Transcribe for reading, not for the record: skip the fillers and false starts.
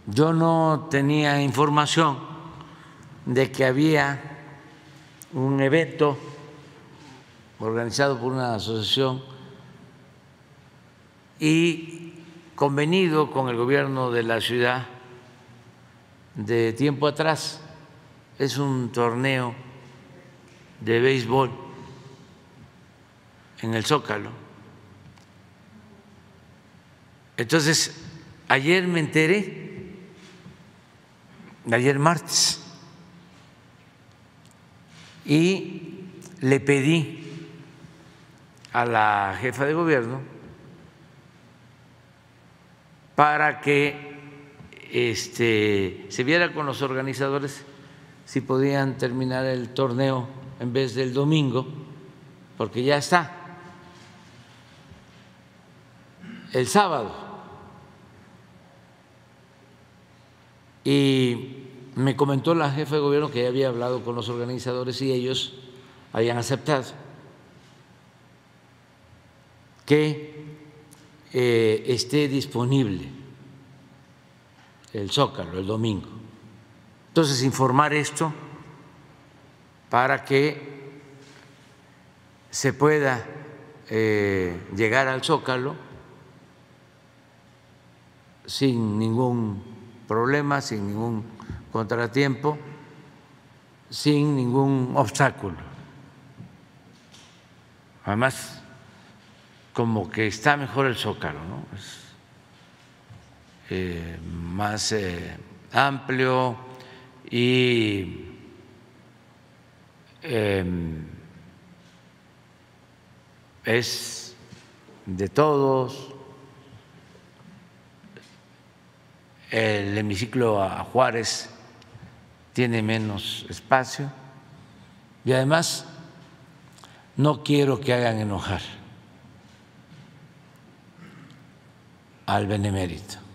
yo no tenía información de que había un evento organizado por una asociación y convenido con el gobierno de la ciudad de tiempo atrás. Es un torneo de béisbol en el Zócalo. Entonces, ayer me enteré, ayer martes, y le pedí a la jefa de gobierno para que se viera con los organizadores si podían terminar el torneo en vez del domingo, porque ya está el sábado. Y me comentó la jefa de gobierno que ya había hablado con los organizadores y ellos habían aceptado que esté disponible el Zócalo el domingo. Entonces, informar esto para que se pueda llegar al Zócalo sin ningún problema, sin ningún contratiempo, sin ningún obstáculo. Además, como que está mejor el Zócalo, ¿no? Es más amplio y es de todos. El hemiciclo a Juárez tiene menos espacio y además no quiero que hagan enojar al benemérito.